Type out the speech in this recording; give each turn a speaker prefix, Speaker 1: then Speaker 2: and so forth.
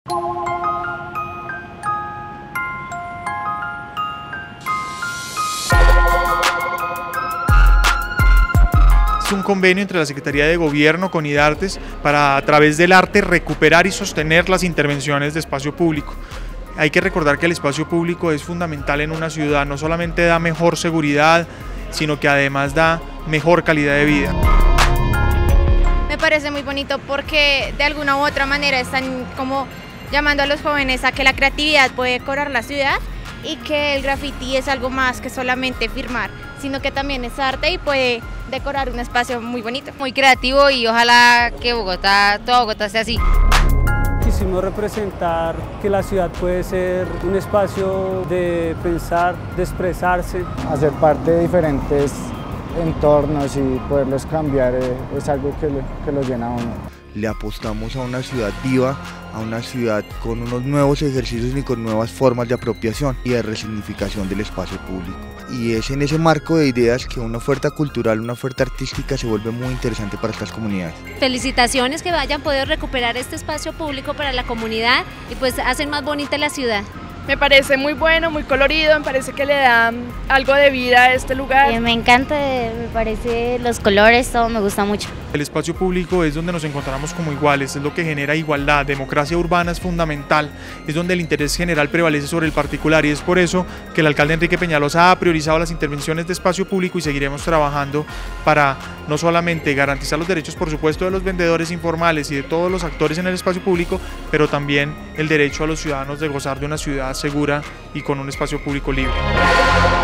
Speaker 1: Es un convenio entre la Secretaría de Gobierno con IDARTES para, a través del arte, recuperar y sostener las intervenciones de espacio público. Hay que recordar que el espacio público es fundamental en una ciudad, no solamente da mejor seguridad, sino que además da mejor calidad de vida.
Speaker 2: Me parece muy bonito porque de alguna u otra manera están como llamando a los jóvenes a que la creatividad puede decorar la ciudad y que el graffiti es algo más que solamente firmar, sino que también es arte y puede decorar un espacio muy bonito.
Speaker 3: Muy creativo y ojalá que toda Bogotá sea así.
Speaker 4: Quisimos representar que la ciudad puede ser un espacio de pensar, de expresarse.
Speaker 5: Hacer parte de diferentes entornos y poderlos cambiar es algo que lo llena a uno.
Speaker 6: Le apostamos a una ciudad viva, a una ciudad con unos nuevos ejercicios y con nuevas formas de apropiación y de resignificación del espacio público. Y es en ese marco de ideas que una oferta cultural, una oferta artística se vuelve muy interesante para estas comunidades.
Speaker 7: Felicitaciones que hayan podido recuperar este espacio público para la comunidad y pues hacen más bonita la ciudad.
Speaker 8: Me parece muy bueno, muy colorido, me parece que le da algo de vida a este lugar.
Speaker 9: Me encanta, me parece los colores, todo me gusta mucho.
Speaker 1: El espacio público es donde nos encontramos como iguales, es lo que genera igualdad, democracia urbana es fundamental, es donde el interés general prevalece sobre el particular y es por eso que el alcalde Enrique Peñalosa ha priorizado las intervenciones de espacio público y seguiremos trabajando para no solamente garantizar los derechos, por supuesto, de los vendedores informales y de todos los actores en el espacio público, pero también el derecho a los ciudadanos de gozar de una ciudad segura y con un espacio público libre.